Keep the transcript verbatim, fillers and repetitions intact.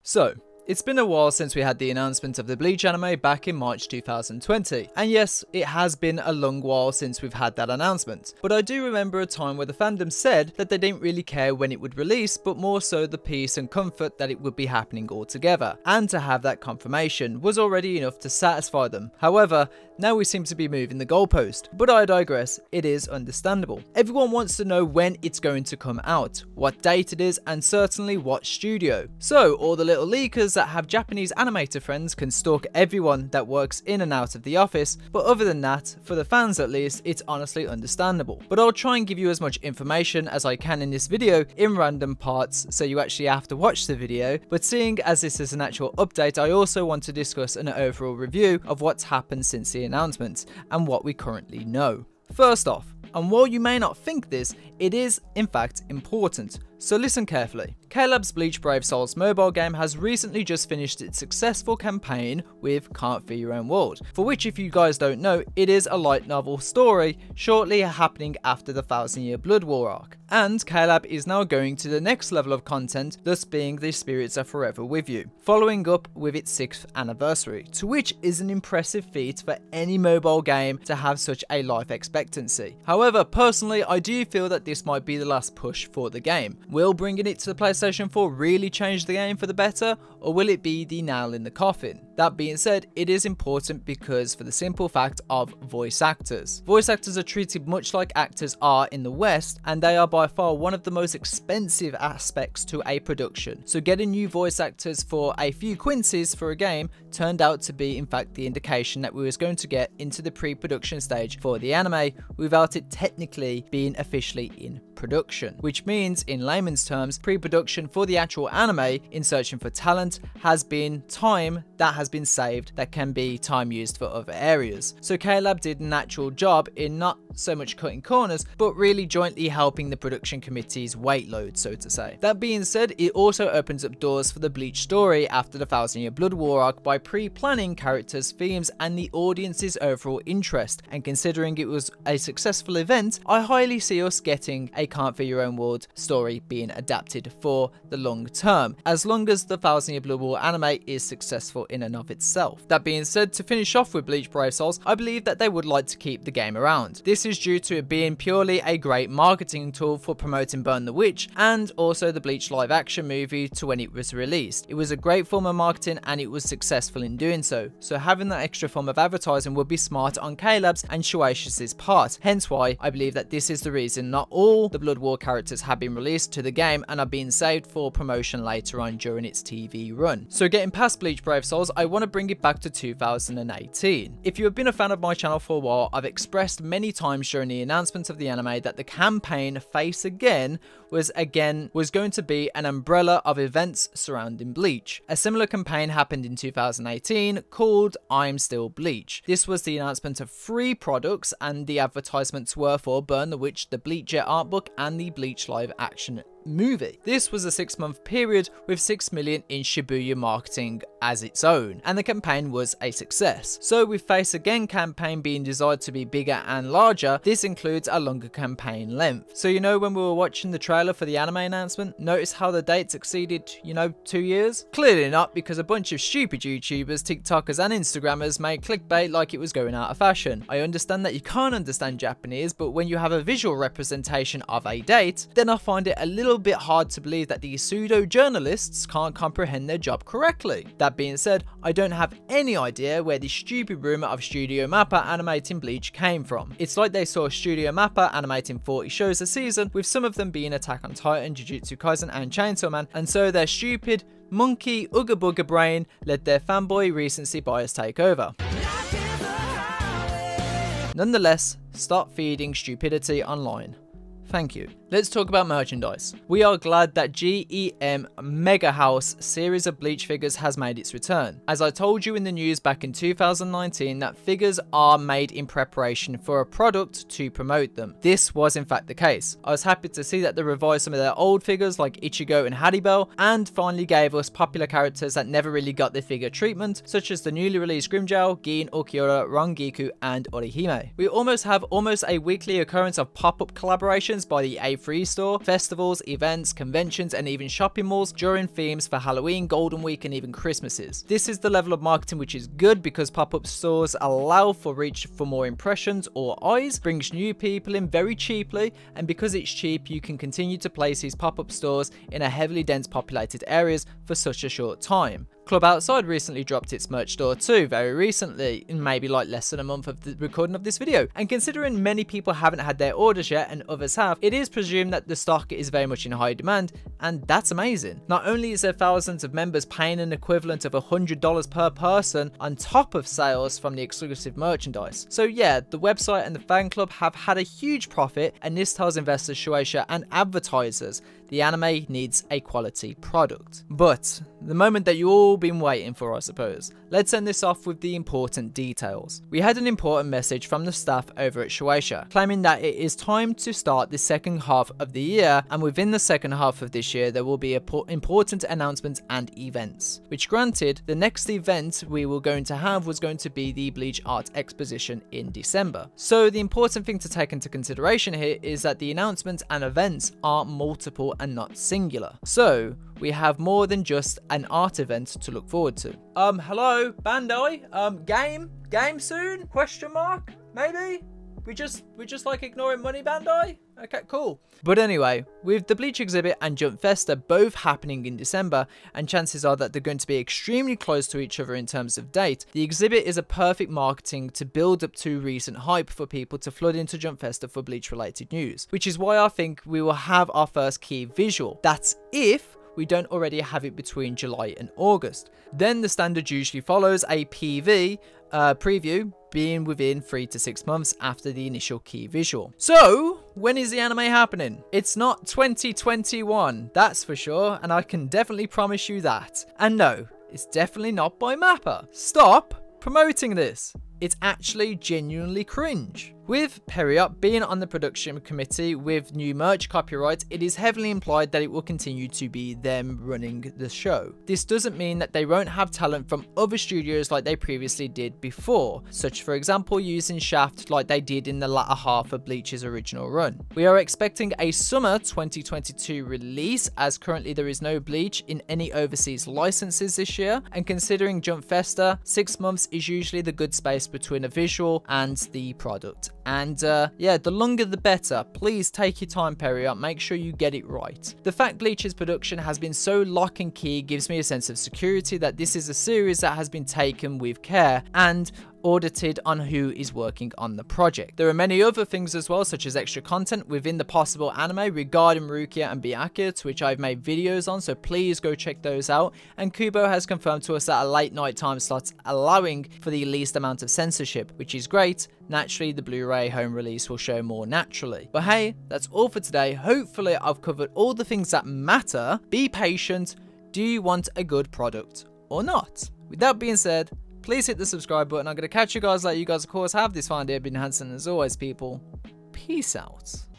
So, it's been a while since we had the announcement of the Bleach anime back in March two thousand twenty, and yes, it has been a long while since we've had that announcement, but I do remember a time where the fandom said that they didn't really care when it would release, but more so the peace and comfort that it would be happening altogether, and to have that confirmation was already enough to satisfy them. However, now we seem to be moving the goalpost, but I digress, it is understandable. Everyone wants to know when it's going to come out, what date it is, and certainly what studio. So all the little leakers that have Japanese animator friends can stalk everyone that works in and out of the office, but other than that, for the fans at least, it's honestly understandable. But I'll try and give you as much information as I can in this video in random parts, so you actually have to watch the video, but seeing as this is an actual update, I also want to discuss an overall review of what's happened since the announcement and what we currently know. First off, and while you may not think this, it is in fact important, so listen carefully. K-Lab's Bleach Brave Souls mobile game has recently just finished its successful campaign with Can't Fear Your Own World, for which, if you guys don't know, it is a light novel story shortly happening after the Thousand Year Blood War arc. And K-Lab is now going to the next level of content, thus being The Spirits Are Forever With You, following up with its sixth anniversary, to which is an impressive feat for any mobile game to have such a life expectancy. However, personally, I do feel that this might be the last push for the game. Will bringing it to the PlayStation four really change the game for the better, or will it be the nail in the coffin? That being said, it is important because for the simple fact of voice actors. Voice actors are treated much like actors are in the West, and they are by far one of the most expensive aspects to a production. So getting new voice actors for a few quinces for a game turned out to be in fact the indication that we was going to get into the pre-production stage for the anime without it technically being officially in production, which means in layman's terms, pre-production for the actual anime in searching for talent has been time that has been saved that can be time used for other areas. So K-Lab did an actual job in not so much cutting corners, but really jointly helping the production committee's weight load, so to say. That being said, it also opens up doors for the Bleach story after the Thousand Year Blood War arc by pre-planning characters, themes, and the audience's overall interest, and considering it was a successful event, I highly see us getting a Can't Fear Your Own World story being adapted for the long term, as long as the Thousand Year Blood War anime is successful in and of itself. That being said, to finish off with Bleach Brave Souls, I believe that they would like to keep the game around. This is due to it being purely a great marketing tool for promoting Burn the Witch and also the Bleach live action movie to when it was released. It was a great form of marketing and it was successful in doing so, so having that extra form of advertising would be smart on K-Lab's and Shueisha's part, hence why I believe that this is the reason not all the Blood War characters have been released to the game and are being saved for promotion later on during its T V run. So getting past Bleach Brave Souls, I want to bring it back to two thousand eighteen. If you have been a fan of my channel for a while, I've expressed many times during the announcement of the anime that the campaign Face Again was again was going to be an umbrella of events surrounding Bleach. A similar campaign happened in two thousand eighteen called I'm Still Bleach. This was the announcement of three products, and the advertisements were for Burn the Witch, the Bleach Jet art book, and the Bleach live action movie. This was a six month period with six million in Shibuya marketing as its own, and the campaign was a success. So with Face Again campaign being designed to be bigger and larger, this includes a longer campaign length. So you know when we were watching the trailer for the anime announcement, notice how the dates exceeded, you know, two years? Clearly not, because a bunch of stupid YouTubers, TikTokers and Instagrammers made clickbait like it was going out of fashion. I understand that you can't understand Japanese, but when you have a visual representation of a date, then I find it a little bit hard to believe that these pseudo journalists can't comprehend their job correctly. That being said, I don't have any idea where the stupid rumor of Studio Mappa animating Bleach came from. It's like they saw Studio Mappa animating forty shows a season, with some of them being Attack on Titan, Jujutsu Kaisen and Chainsaw Man, and so their stupid monkey ooga booga brain let their fanboy recency bias take over. Nonetheless, stop feeding stupidity online. Thank you. Let's talk about merchandise. We are glad that G E M Mega House series of Bleach figures has made its return. As I told you in the news back in two thousand nineteen that figures are made in preparation for a product to promote them. This was in fact the case. I was happy to see that they revised some of their old figures like Ichigo and Haribel, and finally gave us popular characters that never really got their figure treatment, such as the newly released Grimmjow, Gin, Ulquiorra, Rangiku and Orihime. We almost have almost a weekly occurrence of pop-up collaborations used by the A three store, festivals, events, conventions, and even shopping malls during themes for Halloween, Golden Week, and even Christmases. This is the level of marketing which is good because pop-up stores allow for reach for more impressions or eyes, brings new people in very cheaply, and because it's cheap, you can continue to place these pop-up stores in a heavily dense populated areas for such a short time. Club Outside recently dropped its merch store too, very recently, in maybe like less than a month of the recording of this video. And considering many people haven't had their orders yet and others have, it is presumed that the stock is very much in high demand, and that's amazing. Not only is there thousands of members paying an equivalent of one hundred dollars per person on top of sales from the exclusive merchandise. So yeah, the website and the fan club have had a huge profit, and this tells investors, Shueisha, and advertisers the anime needs a quality product. But the moment that you all been waiting for, I suppose. Let's end this off with the important details. We had an important message from the staff over at Shueisha, claiming that it is time to start the second half of the year, and within the second half of this year there will be important announcements and events. Which granted, the next event we were going to have was going to be the Bleach Art Exposition in December. So the important thing to take into consideration here is that the announcements and events are multiple and not singular. So we have more than just an art event to look forward to. Um, hello, Bandai? Um, game? Game soon? Question mark? Maybe? We just, we just like ignoring money, Bandai? Okay, cool. But anyway, with the Bleach exhibit and Jump Festa both happening in December, and chances are that they're going to be extremely close to each other in terms of date, the exhibit is a perfect marketing to build up to recent hype for people to flood into Jump Festa for Bleach related news. Which is why I think we will have our first key visual. That's if we don't already have it between July and August. Then the standard usually follows a P V uh, preview, being within three to six months after the initial key visual. So, when is the anime happening? It's not twenty twenty-one, that's for sure, and I can definitely promise you that. And no, it's definitely not by Mappa. Stop promoting this. It's actually genuinely cringe. With Periop being on the production committee with new merch copyright, it is heavily implied that it will continue to be them running the show. This doesn't mean that they won't have talent from other studios like they previously did before, such for example using Shaft like they did in the latter half of Bleach's original run. We are expecting a summer twenty twenty-two release, as currently there is no Bleach in any overseas licenses this year, and considering Jump Festa, six months is usually the good space between a visual and the product. And uh, yeah, the longer the better. Please take your time, Periop. Make sure you get it right. The fact Bleach's production has been so lock and key gives me a sense of security that this is a series that has been taken with care and audited on who is working on the project. There are many other things as well, such as extra content within the possible anime regarding Rukia and Byakuya, to which I've made videos on, so please go check those out. And Kubo has confirmed to us that a late night time slot allowing for the least amount of censorship, which is great. Naturally, the Blu-ray home release will show more naturally. But hey, that's all for today. Hopefully I've covered all the things that matter. Be patient. Do you want a good product or not? With that being said, please hit the subscribe button. I'm going to catch you guys like you guys of course have. This fine day, been Hansen, as always, people. Peace out.